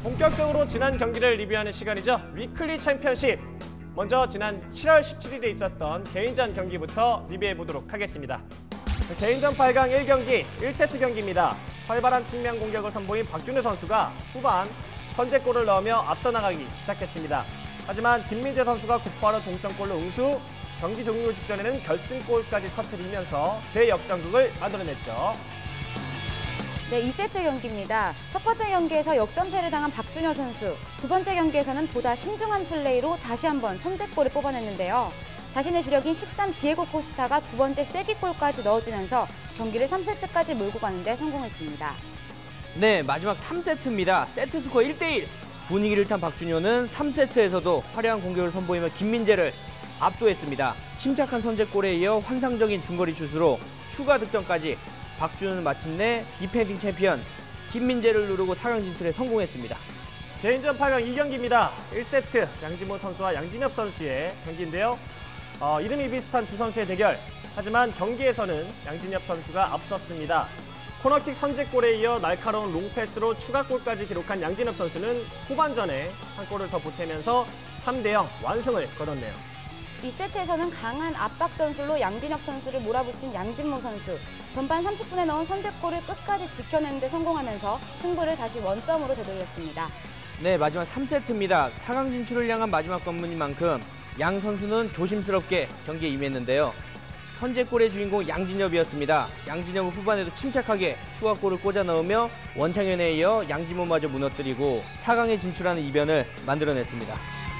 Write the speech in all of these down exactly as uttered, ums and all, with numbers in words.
본격적으로 지난 경기를 리뷰하는 시간이죠. 위클리 챔피언십. 먼저 지난 칠월 십칠일에 있었던 개인전 경기부터 리뷰해보도록 하겠습니다. 개인전 팔 강 일 경기 일 세트 경기입니다. 활발한 측면 공격을 선보인 박준우 선수가 후반 선제골을 넣으며 앞서 나가기 시작했습니다. 하지만 김민재 선수가 곧바로 동점골로 응수, 경기 종료 직전에는 결승골까지 터뜨리면서 대역전극을 만들어냈죠. 네, 이 세트 경기입니다. 첫 번째 경기에서 역전패를 당한 박준호 선수, 두 번째 경기에서는 보다 신중한 플레이로 다시 한번 선제골을 뽑아냈는데요. 자신의 주력인 십삼 디에고 코스타가 두 번째 쐐기골까지 넣어주면서 경기를 삼 세트까지 몰고 가는 데 성공했습니다. 네, 마지막 삼 세트입니다. 세트 스코어 일 대 일. 분위기를 탄 박준효는 삼 세트에서도 화려한 공격을 선보이며 김민재를 압도했습니다. 침착한 선제골에 이어 환상적인 중거리 슛으로 추가 득점까지 박준호는 마침내 디펜딩 챔피언 김민재를 누르고 사 강 진출에 성공했습니다. 개인전 팔 강 이 경기입니다. 일 세트 양진모 선수와 양진엽 선수의 경기인데요. 어, 이름이 비슷한 두 선수의 대결. 하지만 경기에서는 양진엽 선수가 앞섰습니다. 코너킥 선제골에 이어 날카로운 롱패스로 추가골까지 기록한 양진엽 선수는 후반전에 한 골을 더 보태면서 삼 대 영 완승을 거뒀네요. 이 세트에서는 강한 압박 전술로 양진엽 선수를 몰아붙인 양진모 선수. 전반 삼십 분에 넣은 선제골을 끝까지 지켜내는 데 성공하면서 승부를 다시 원점으로 되돌렸습니다. 네, 마지막 삼 세트입니다. 사 강 진출을 향한 마지막 관문인 만큼 양 선수는 조심스럽게 경기에 임했는데요. 선제골의 주인공 양진엽이었습니다. 양진엽은 후반에도 침착하게 추가골을 꽂아 넣으며 원창현에 이어 양진모마저 무너뜨리고 사 강에 진출하는 이변을 만들어냈습니다.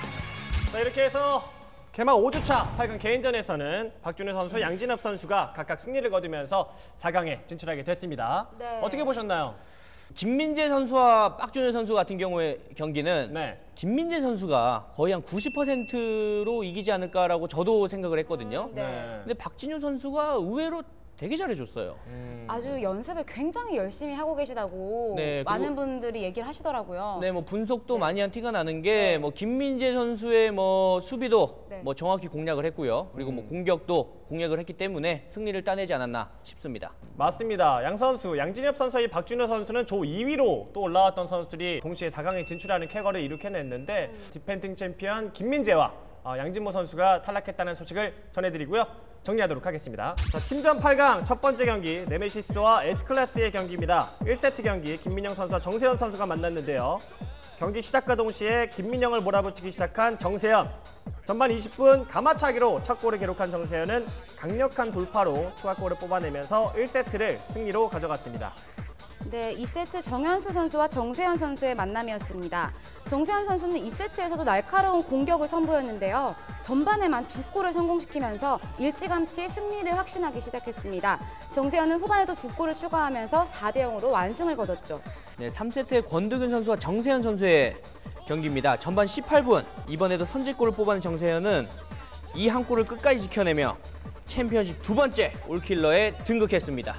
자, 이렇게 해서 개막 오 주차 팔 강 개인전에서는 박준호 선수, 양진엽 선수가 각각 승리를 거두면서 사 강에 진출하게 됐습니다. 네. 어떻게 보셨나요? 김민재 선수와 박준호 선수 같은 경우의 경기는 네. 김민재 선수가 거의 한 구십 퍼센트로 이기지 않을까라고 저도 생각을 했거든요. 음, 네. 근데 박진효 선수가 의외로 되게 잘해줬어요. 음. 아주 연습을 굉장히 열심히 하고 계시다고 네, 많은 분들이 얘기를 하시더라고요. 네, 뭐 분석도 네. 많이 한 티가 나는 게 뭐 네. 김민재 선수의 뭐 수비도 네. 뭐 정확히 공략을 했고요. 그리고 뭐 음. 공격도 공략을 했기 때문에 승리를 따내지 않았나 싶습니다. 맞습니다. 양 선수, 양진엽 선수와 박준호 선수는 조 이 위로 또 올라왔던 선수들이 동시에 사 강에 진출하는 쾌거를 이룩해냈는데 음. 디펜딩 챔피언 김민재와 어, 양진모 선수가 탈락했다는 소식을 전해드리고요. 정리하도록 하겠습니다. 자, 팀전 팔 강 첫 번째 경기 네메시스와 S클래스의 경기입니다. 일 세트 경기 김민영 선수와 정세현 선수가 만났는데요. 경기 시작과 동시에 김민영을 몰아붙이기 시작한 정세현. 전반 이십 분 가마차기로 첫 골을 기록한 정세현은 강력한 돌파로 추가골을 뽑아내면서 일 세트를 승리로 가져갔습니다. 네, 이 세트 정현수 선수와 정세현 선수의 만남이었습니다. 정세현 선수는 이 세트에서도 날카로운 공격을 선보였는데요. 전반에만 두 골을 성공시키면서 일찌감치 승리를 확신하기 시작했습니다. 정세현은 후반에도 두 골을 추가하면서 사 대 영으로 완승을 거뒀죠. 네, 삼 세트의 권득윤 선수와 정세현 선수의 경기입니다. 전반 십팔 분, 이번에도 선제골을 뽑아낸 정세현은 이 한 골을 끝까지 지켜내며 챔피언십 두 번째 올킬러에 등극했습니다.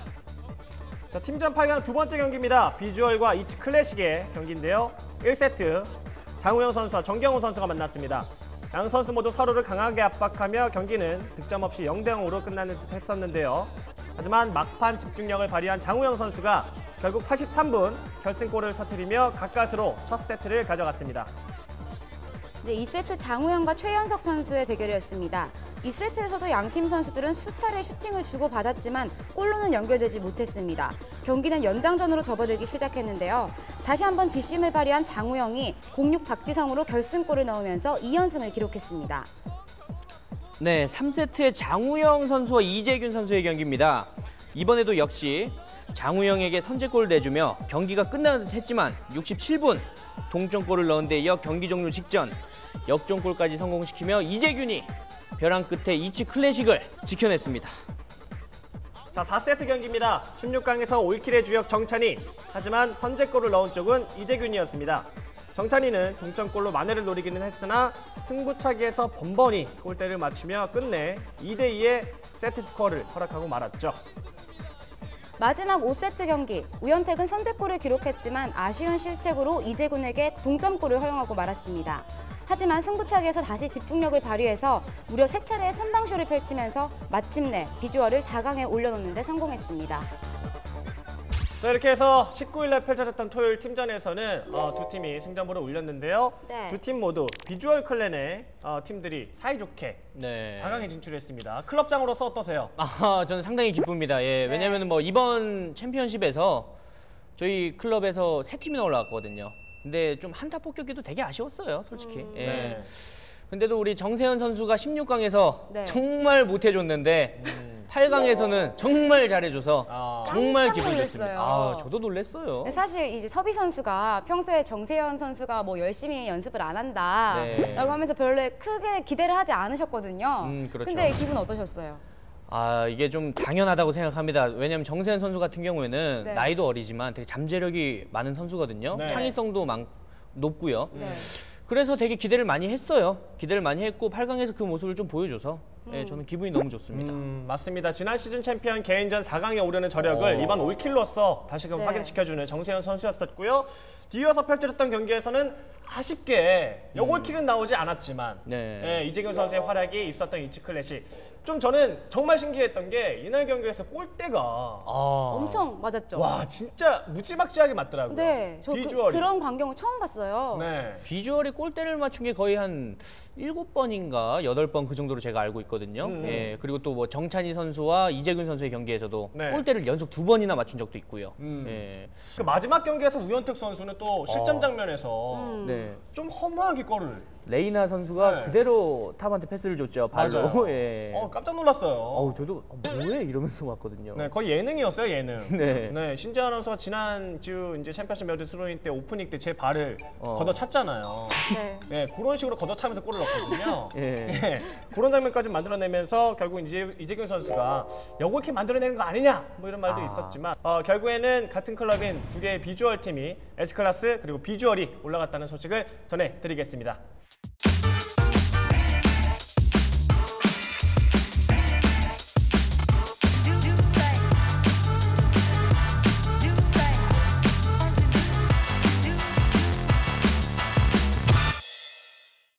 자, 팀전 팔 강 두 번째 경기입니다. 비주얼과 이치 클래식의 경기인데요. 일 세트 장우영 선수와 정경호 선수가 만났습니다. 양 선수 모두 서로를 강하게 압박하며 경기는 득점 없이 영 대 영으로 끝나는 듯 했었는데요. 하지만 막판 집중력을 발휘한 장우영 선수가 결국 팔십삼 분 결승골을 터뜨리며 가까스로 첫 세트를 가져갔습니다. 네, 이 세트 장우영과 최연석 선수의 대결이었습니다. 이 세트에서도 양팀 선수들은 수차례 슈팅을 주고받았지만 골로는 연결되지 못했습니다. 경기는 연장전으로 접어들기 시작했는데요. 다시 한번 뒷심을 발휘한 장우영이 공육 박지성으로 결승골을 넣으면서 이 연승을 기록했습니다. 네, 삼 세트의 장우영 선수와 이재균 선수의 경기입니다. 이번에도 역시 장우영에게 선제골을 내주며 경기가 끝나는 듯 했지만 육십칠 분 동점골을 넣은 데 이어 경기 종료 직전 역전골까지 성공시키며 이재균이 벼랑 끝에 이치 클래식을 지켜냈습니다. 자, 사 세트 경기입니다. 십육 강에서 올킬의 주역 정찬희. 하지만 선제골을 넣은 쪽은 이재균이었습니다. 정찬희는 동점골로 만회를 노리기는 했으나 승부차기에서 번번이 골대를 맞추며 끝내 이 대 이의 세트 스코어를 허락하고 말았죠. 마지막 오 세트 경기, 우현택은 선제골을 기록했지만 아쉬운 실책으로 이재균에게 동점골을 허용하고 말았습니다. 하지만 승부차기에서 다시 집중력을 발휘해서 무려 세 차례의 선방쇼를 펼치면서 마침내 비주얼을 사 강에 올려놓는 데 성공했습니다. 자, 이렇게 해서 십구 일 날 펼쳐졌던 토요일 팀전에서는 어, 두 팀이 승자부를 올렸는데요. 네. 두 팀 모두 비주얼 클랜의 어, 팀들이 사이좋게 네. 사 강에 진출했습니다. 클럽장으로서 어떠세요? 아, 저는 상당히 기쁩니다. 예, 네. 왜냐하면 뭐 이번 챔피언십에서 저희 클럽에서 세 팀이나 올라왔거든요. 근데 좀 한타 폭격기도 되게 아쉬웠어요, 솔직히. 음. 예. 네. 근데도 우리 정세현 선수가 십육 강에서 네. 정말 못해줬는데 음. 팔 강에서는 정말 잘해줘서 아. 정말 깜짝 기분 좋습니다. 놀랐어요. 아, 저도 놀랐어요. 근데 사실 이제 서비 선수가 평소에 정세현 선수가 뭐 열심히 연습을 안 한다라고 네. 하면서 별로 크게 기대를 하지 않으셨거든요. 음, 그렇죠. 근데 기분 어떠셨어요? 아, 이게 좀 당연하다고 생각합니다. 왜냐면 정세현 선수 같은 경우에는 네. 나이도 어리지만 되게 잠재력이 많은 선수거든요. 네. 창의성도 많, 높고요. 네. 그래서 되게 기대를 많이 했어요. 기대를 많이 했고 팔 강에서 그 모습을 좀 보여줘서 예, 저는 기분이 너무 좋습니다. 음, 맞습니다. 지난 시즌 챔피언 개인전 사 강에 오르는 저력을 어. 이번 올킬로서 다시금 네. 확인시켜주는 정세현 선수였었고요. 뒤이어서 펼쳐졌던 경기에서는 아쉽게 여골킬은 나오지 않았지만 네. 예, 이재균 선수의 활약이 있었던 이츠클래식. 좀 저는 정말 신기했던 게 이날 경기에서 골대가 아. 엄청 맞았죠? 와 진짜 무지막지하게 맞더라고요. 네, 저 그, 비주얼이. 그런 광경을 처음 봤어요. 네. 비주얼이 골대를 맞춘 게 거의 한 일곱 번인가 여덟 번 그 정도로 제가 알고 있거든요. 음. 예, 그리고 또 뭐 정찬희 선수와 이재균 선수의 경기에서도 네. 골대를 연속 두 번이나 맞춘 적도 있고요. 음. 예. 그 마지막 경기에서 우현택 선수는 또 실점 어. 장면에서 음. 네. 좀 허무하게 골을 레이나 선수가 네. 그대로 탑한테 패스를 줬죠. 발로. 맞아요. 예. 어, 깜짝 놀랐어요. 어우, 저도 어, 뭐해 이러면서 왔거든요. 네, 거의 예능이었어요, 예능. 네. 네, 신재환 아나운서가 지난 주 이제 챔피언십 매드 스로잉 때 오프닝 때 제 발을 어. 걷어찼잖아요. 네. 네, 그런 식으로 걷어차면서 골을 넣었거든요. 예. 네, 그런 장면까지 만들어내면서 결국 이제 이재균 선수가 여고 이렇게 만들어내는 거 아니냐 뭐 이런 말도 아. 있었지만 어, 결국에는 같은 클럽인 두 개의 비주얼 팀이 S클래스 그리고 비주얼이 올라갔다는 소식을 전해드리겠습니다.